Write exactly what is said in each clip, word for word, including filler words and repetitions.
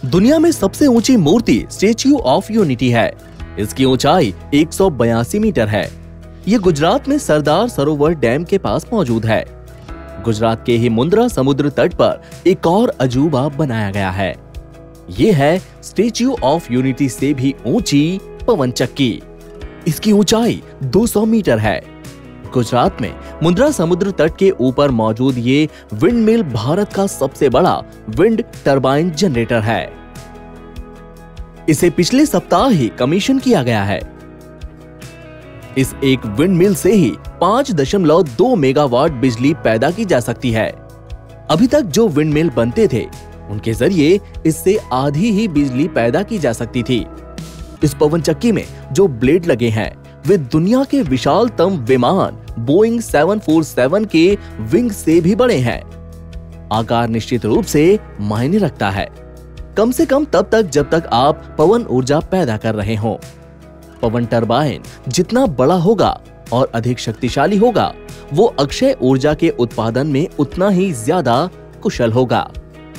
दुनिया में सबसे ऊंची मूर्ति स्टेच्यू ऑफ यूनिटी है। इसकी ऊंचाई एक सौ बयासी मीटर है। ये गुजरात में सरदार सरोवर डैम के पास मौजूद है। गुजरात के ही मुंद्रा समुद्र तट पर एक और अजूबा बनाया गया है। ये है स्टेच्यू ऑफ यूनिटी से भी ऊंची पवन चक्की। इसकी ऊंचाई दो सौ मीटर है। गुजरात में मुंद्रा समुद्र तट के ऊपर मौजूद ये विंड मिल भारत का सबसे बड़ा विंड टरबाइन जनरेटर है। इसे पिछले सप्ताह ही कमीशन किया गया है। इस एक विंड मिल से ही पाँच दशमलव दो मेगावाट बिजली पैदा की जा सकती है। अभी तक जो विंड मिल बनते थे उनके जरिए इससे आधी ही बिजली पैदा की जा सकती थी। इस पवन चक्की में जो ब्लेड लगे हैं वे दुनिया के विशालतम विमान बोइंग सात सौ सैंतालीस के विंग से भी बड़े हैं। आकार निश्चित रूप से मायने रखता है, कम से कम तब तक जब तक आप पवन ऊर्जा पैदा कर रहे हों। पवन टरबाइन जितना बड़ा होगा और अधिक शक्तिशाली होगा, वो अक्षय ऊर्जा के उत्पादन में उतना ही ज्यादा कुशल होगा।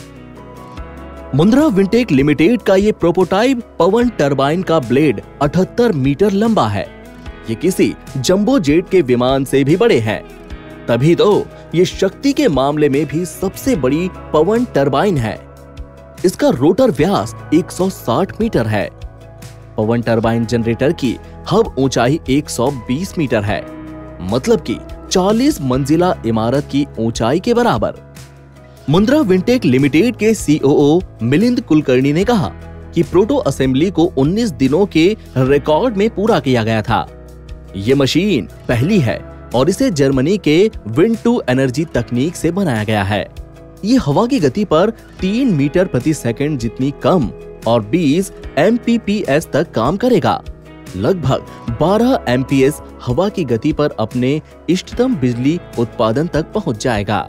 मुंद्रा विंटेक लिमिटेड का ये प्रोटोटाइप पवन टरबाइन का ब्लेड अठहत्तर मीटर लंबा है। ये किसी जंबो जेट के विमान से भी बड़े हैं। तभी तो ये शक्ति के मामले में भी सबसे बड़ी पवन टरबाइन है। इसका रोटर व्यास एक सौ साठ मीटर है। पवन टरबाइन जनरेटर की हब ऊंचाई एक सौ बीस मीटर है, मतलब कि चालीस मंजिला इमारत की ऊंचाई के बराबर। मुंद्रा विंटेक लिमिटेड के सीओओ मिलिंद कुलकर्णी ने कहा कि प्रोटो असेंबली को उन्नीस दिनों के रिकॉर्ड में पूरा किया गया था। ये मशीन पहली है और इसे जर्मनी के विंड टू एनर्जी तकनीक से बनाया गया है। ये हवा की गति पर तीन मीटर प्रति सेकंड जितनी कम और बीस एम पी पी एस तक काम करेगा। लगभग बारह एम पी एस हवा की गति पर अपने इष्टतम बिजली उत्पादन तक पहुंच जाएगा।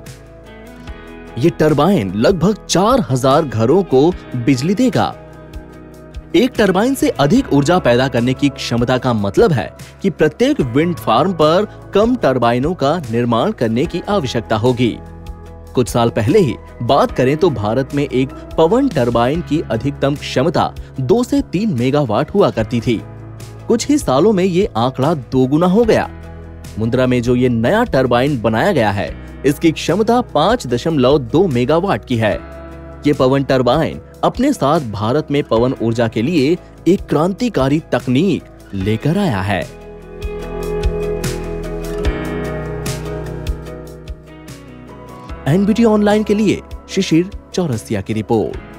ये टरबाइन लगभग चार हज़ार घरों को बिजली देगा। एक टरबाइन से अधिक ऊर्जा पैदा करने की क्षमता का मतलब है कि प्रत्येक विंड फार्म पर कम टरबाइनों का निर्माण करने की आवश्यकता होगी। कुछ साल पहले ही बात करें तो भारत में एक पवन टरबाइन की अधिकतम क्षमता दो से तीन मेगावाट हुआ करती थी। कुछ ही सालों में ये आंकड़ा दोगुना हो गया। मुंद्रा में जो ये नया टरबाइन बनाया गया है, इसकी क्षमता पाँच दशमलव दो मेगावाट की है। ये पवन टरबाइन अपने साथ भारत में पवन ऊर्जा के लिए एक क्रांतिकारी तकनीक लेकर आया है। एनबीटी ऑनलाइन के लिए शिशिर चौरसिया की रिपोर्ट।